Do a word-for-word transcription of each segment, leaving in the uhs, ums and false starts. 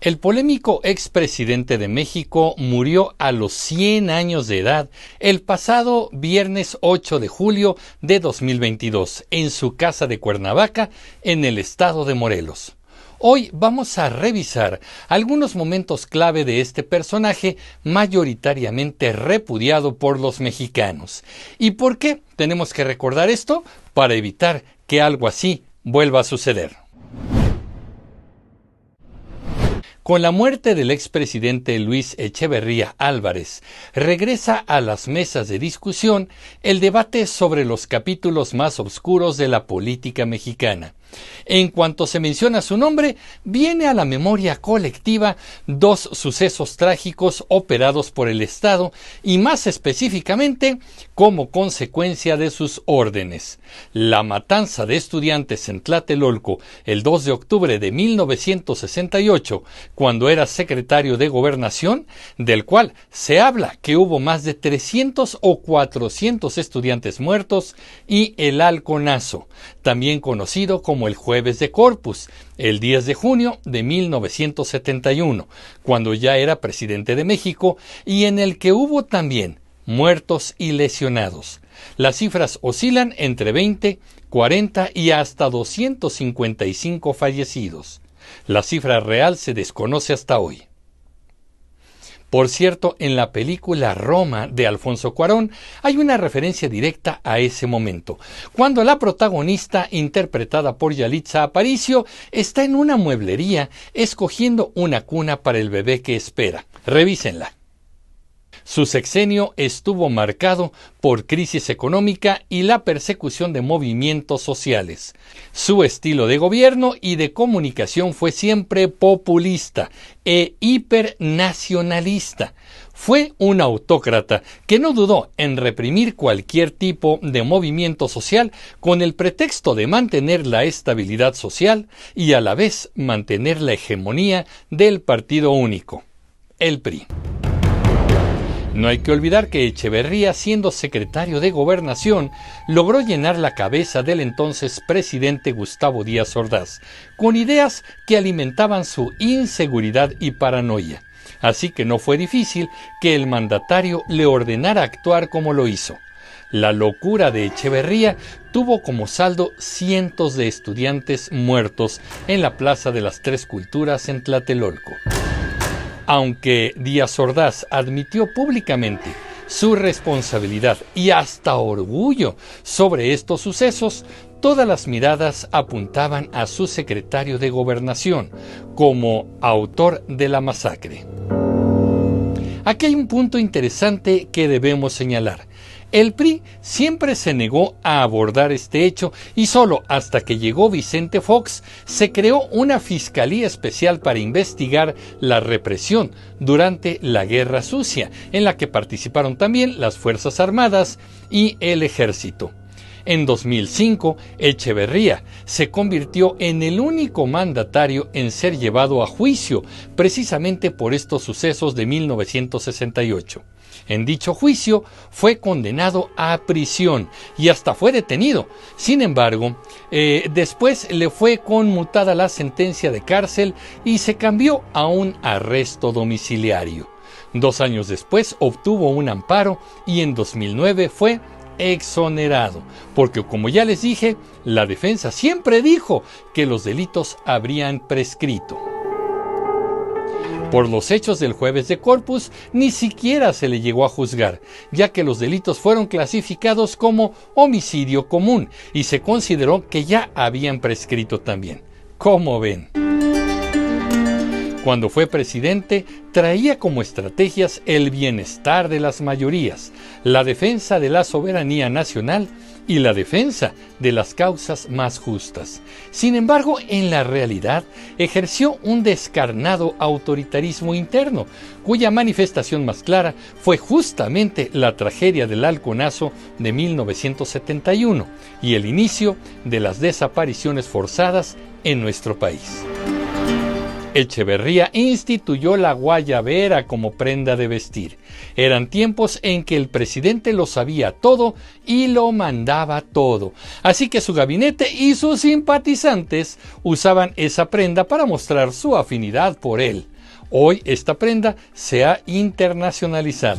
El polémico expresidente de México murió a los cien años de edad el pasado viernes ocho de julio de dos mil veintidós en su casa de Cuernavaca, en el estado de Morelos. Hoy vamos a revisar algunos momentos clave de este personaje mayoritariamente repudiado por los mexicanos. ¿Y por qué tenemos que recordar esto? Para evitar que algo así vuelva a suceder. Con la muerte del expresidente Luis Echeverría Álvarez, regresa a las mesas de discusión el debate sobre los capítulos más oscuros de la política mexicana. En cuanto se menciona su nombre, viene a la memoria colectiva dos sucesos trágicos operados por el Estado y más específicamente como consecuencia de sus órdenes. La matanza de estudiantes en Tlatelolco el dos de octubre de mil novecientos sesenta y ocho, cuando era secretario de Gobernación, del cual se habla que hubo más de trescientos o cuatrocientos estudiantes muertos, y el halconazo, también conocido como el Jueves de Corpus, el diez de junio de mil novecientos setenta y uno, cuando ya era presidente de México, y en el que hubo también muertos y lesionados. Las cifras oscilan entre veinte, cuarenta y hasta doscientos cincuenta y cinco fallecidos. La cifra real se desconoce hasta hoy. Por cierto, en la película Roma de Alfonso Cuarón hay una referencia directa a ese momento, cuando la protagonista, interpretada por Yalitza Aparicio, está en una mueblería escogiendo una cuna para el bebé que espera. Revísenla. Su sexenio estuvo marcado por crisis económica y la persecución de movimientos sociales. Su estilo de gobierno y de comunicación fue siempre populista e hipernacionalista. Fue un autócrata que no dudó en reprimir cualquier tipo de movimiento social con el pretexto de mantener la estabilidad social y a la vez mantener la hegemonía del partido único, el P R I. No hay que olvidar que Echeverría, siendo secretario de Gobernación, logró llenar la cabeza del entonces presidente Gustavo Díaz Ordaz, con ideas que alimentaban su inseguridad y paranoia. Así que no fue difícil que el mandatario le ordenara actuar como lo hizo. La locura de Echeverría tuvo como saldo cientos de estudiantes muertos en la Plaza de las Tres Culturas en Tlatelolco. Aunque Díaz Ordaz admitió públicamente su responsabilidad y hasta orgullo sobre estos sucesos, todas las miradas apuntaban a su secretario de Gobernación como autor de la masacre. Aquí hay un punto interesante que debemos señalar. El P R I siempre se negó a abordar este hecho y solo hasta que llegó Vicente Fox se creó una fiscalía especial para investigar la represión durante la Guerra Sucia, en la que participaron también las Fuerzas Armadas y el Ejército. En dos mil cinco, Echeverría se convirtió en el único mandatario en ser llevado a juicio, precisamente por estos sucesos de mil novecientos sesenta y ocho. En dicho juicio fue condenado a prisión y hasta fue detenido. Sin embargo, eh, después le fue conmutada la sentencia de cárcel y se cambió a un arresto domiciliario. Dos años después obtuvo un amparo y en dos mil nueve fue exonerado, porque como ya les dije, la defensa siempre dijo que los delitos habrían prescrito. Por los hechos del Jueves de Corpus, ni siquiera se le llegó a juzgar, ya que los delitos fueron clasificados como homicidio común y se consideró que ya habían prescrito también. ¿Cómo ven? Cuando fue presidente, traía como estrategias el bienestar de las mayorías, la defensa de la soberanía nacional y la defensa de las causas más justas. Sin embargo, en la realidad, ejerció un descarnado autoritarismo interno, cuya manifestación más clara fue justamente la tragedia del halconazo de mil novecientos setenta y uno y el inicio de las desapariciones forzadas en nuestro país. Echeverría instituyó la guayabera como prenda de vestir. Eran tiempos en que el presidente lo sabía todo y lo mandaba todo. Así que su gabinete y sus simpatizantes usaban esa prenda para mostrar su afinidad por él. Hoy esta prenda se ha internacionalizado.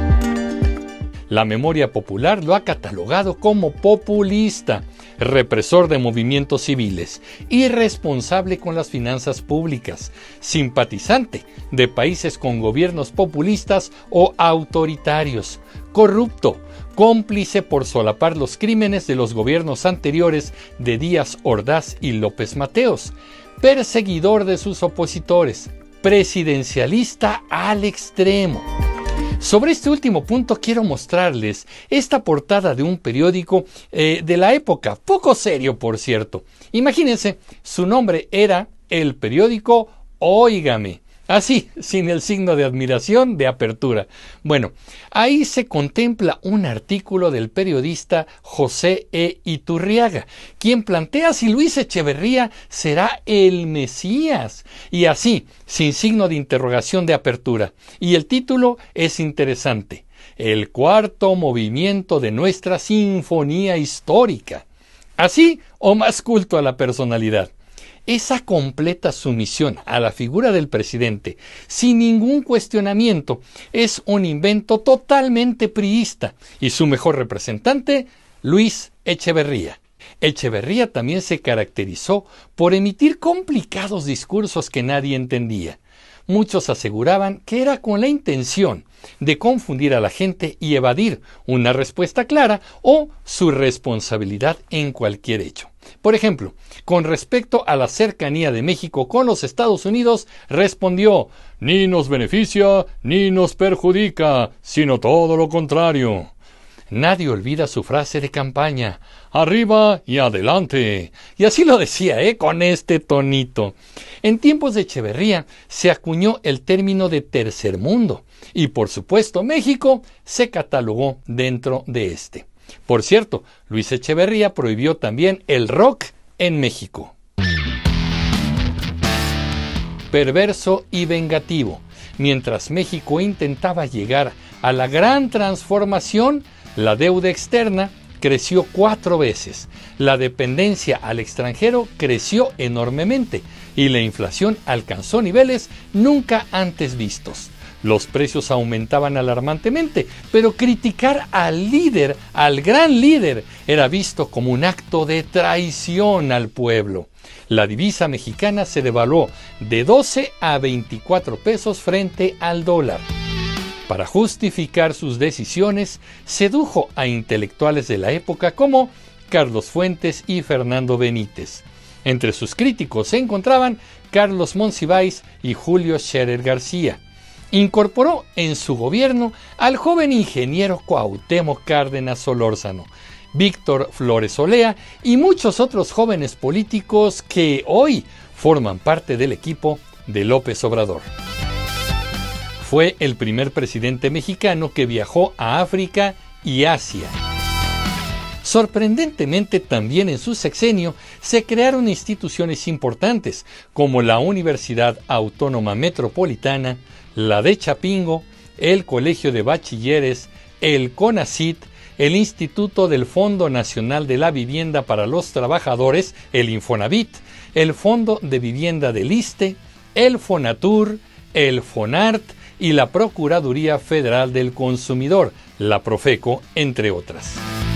La memoria popular lo ha catalogado como populista, represor de movimientos civiles, irresponsable con las finanzas públicas, simpatizante de países con gobiernos populistas o autoritarios, corrupto, cómplice por solapar los crímenes de los gobiernos anteriores de Díaz Ordaz y López Mateos, perseguidor de sus opositores, presidencialista al extremo. Sobre este último punto quiero mostrarles esta portada de un periódico eh, de la época, poco serio por cierto. Imagínense, su nombre era el periódico Óigame, así, sin el signo de admiración de apertura. Bueno, ahí se contempla un artículo del periodista José E. Iturriaga, quien plantea si Luis Echeverría será el Mesías, y así, sin signo de interrogación de apertura. Y el título es interesante: El cuarto movimiento de nuestra sinfonía histórica. Así o más culto a la personalidad. Esa completa sumisión a la figura del presidente, sin ningún cuestionamiento, es un invento totalmente priista, y su mejor representante, Luis Echeverría. Echeverría también se caracterizó por emitir complicados discursos que nadie entendía. Muchos aseguraban que era con la intención de confundir a la gente y evadir una respuesta clara o su responsabilidad en cualquier hecho. Por ejemplo, con respecto a la cercanía de México con los Estados Unidos, respondió: ni nos beneficia ni nos perjudica, sino todo lo contrario. Nadie olvida su frase de campaña: arriba y adelante. Y así lo decía, ¿eh? Con este tonito. En tiempos de Echeverría se acuñó el término de tercer mundo, y por supuesto México se catalogó dentro de este. Por cierto, Luis Echeverría prohibió también el rock en México. Perverso y vengativo. Mientras México intentaba llegar a la gran transformación, la deuda externa creció cuatro veces, la dependencia al extranjero creció enormemente y la inflación alcanzó niveles nunca antes vistos. Los precios aumentaban alarmantemente, pero criticar al líder, al gran líder, era visto como un acto de traición al pueblo. La divisa mexicana se devaluó de doce a veinticuatro pesos frente al dólar. Para justificar sus decisiones, sedujo a intelectuales de la época como Carlos Fuentes y Fernando Benítez. Entre sus críticos se encontraban Carlos Monsiváis y Julio Scherer García. Incorporó en su gobierno al joven ingeniero Cuauhtémoc Cárdenas Solórzano, Víctor Flores Olea y muchos otros jóvenes políticos que hoy forman parte del equipo de López Obrador. Fue el primer presidente mexicano que viajó a África y Asia. Sorprendentemente, también en su sexenio se crearon instituciones importantes como la Universidad Autónoma Metropolitana, la de Chapingo, el Colegio de Bachilleres, el CONACYT, el Instituto del Fondo Nacional de la Vivienda para los Trabajadores, el Infonavit, el Fondo de Vivienda del ISSSTE, el FONATUR, el FONART y la Procuraduría Federal del Consumidor, la Profeco, entre otras.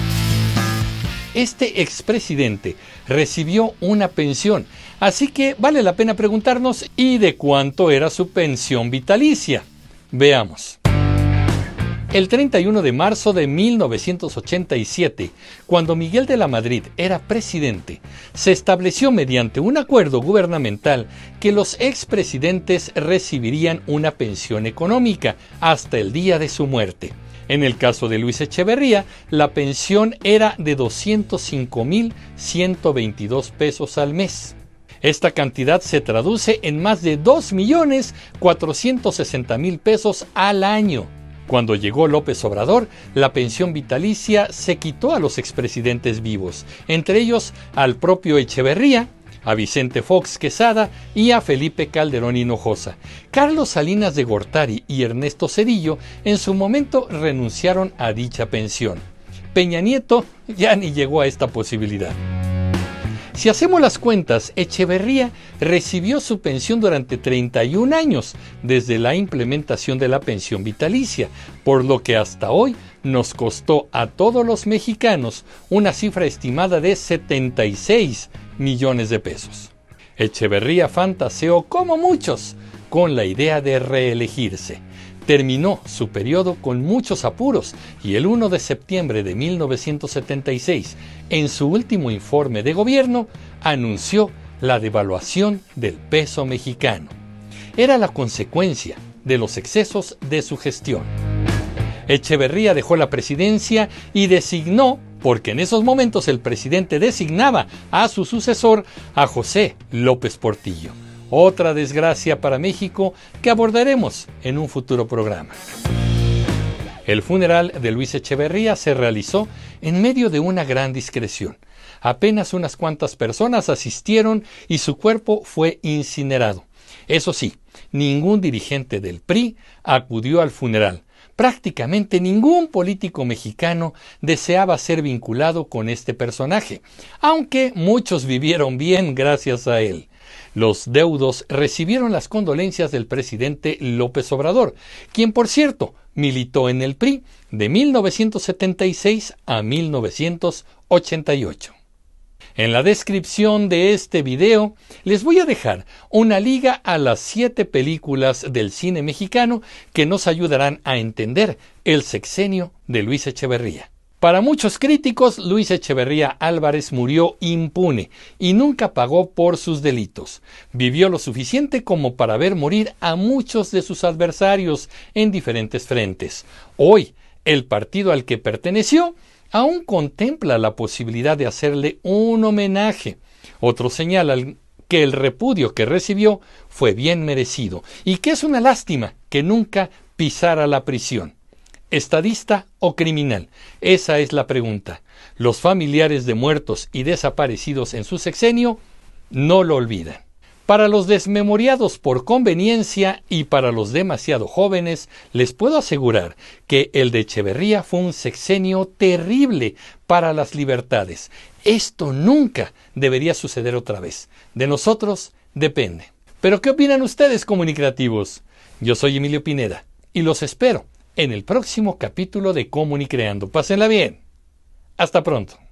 Este expresidente recibió una pensión, así que vale la pena preguntarnos ¿y de cuánto era su pensión vitalicia? Veamos. El treinta y uno de marzo de mil novecientos ochenta y siete, cuando Miguel de la Madrid era presidente, se estableció mediante un acuerdo gubernamental que los expresidentes recibirían una pensión económica hasta el día de su muerte. En el caso de Luis Echeverría, la pensión era de doscientos cinco mil ciento veintidós pesos al mes. Esta cantidad se traduce en más de dos millones cuatrocientos sesenta mil pesos al año. Cuando llegó López Obrador, la pensión vitalicia se quitó a los expresidentes vivos, entre ellos al propio Echeverría, a Vicente Fox Quesada y a Felipe Calderón Hinojosa. Carlos Salinas de Gortari y Ernesto Zedillo en su momento renunciaron a dicha pensión. Peña Nieto ya ni llegó a esta posibilidad. Si hacemos las cuentas, Echeverría recibió su pensión durante treinta y un años desde la implementación de la pensión vitalicia, por lo que hasta hoy nos costó a todos los mexicanos una cifra estimada de setenta y seis millones de pesos. Echeverría fantaseó, como muchos, con la idea de reelegirse. Terminó su periodo con muchos apuros y el primero de septiembre de mil novecientos setenta y seis, en su último informe de gobierno, anunció la devaluación del peso mexicano. Era la consecuencia de los excesos de su gestión. Echeverría dejó la presidencia y designó, porque en esos momentos el presidente designaba a su sucesor, a José López Portillo. Otra desgracia para México que abordaremos en un futuro programa. El funeral de Luis Echeverría se realizó en medio de una gran discreción. Apenas unas cuantas personas asistieron y su cuerpo fue incinerado. Eso sí, ningún dirigente del P R I acudió al funeral. Prácticamente ningún político mexicano deseaba ser vinculado con este personaje, aunque muchos vivieron bien gracias a él. Los deudos recibieron las condolencias del presidente López Obrador, quien, por cierto, militó en el P R I de mil novecientos setenta y seis a mil novecientos ochenta y ocho. En la descripción de este video les voy a dejar una liga a las siete películas del cine mexicano que nos ayudarán a entender el sexenio de Luis Echeverría. Para muchos críticos, Luis Echeverría Álvarez murió impune y nunca pagó por sus delitos. Vivió lo suficiente como para ver morir a muchos de sus adversarios en diferentes frentes. Hoy, el partido al que perteneció aún contempla la posibilidad de hacerle un homenaje. Otros señalan que el repudio que recibió fue bien merecido y que es una lástima que nunca pisara la prisión. ¿Estadista o criminal? Esa es la pregunta. Los familiares de muertos y desaparecidos en su sexenio no lo olvidan. Para los desmemoriados por conveniencia y para los demasiado jóvenes, les puedo asegurar que el de Echeverría fue un sexenio terrible para las libertades. Esto nunca debería suceder otra vez. De nosotros depende. ¿Pero qué opinan ustedes, comunicativos? Yo soy Emilio Pineda y los espero en el próximo capítulo de Comunicreando. Pásenla bien. Hasta pronto.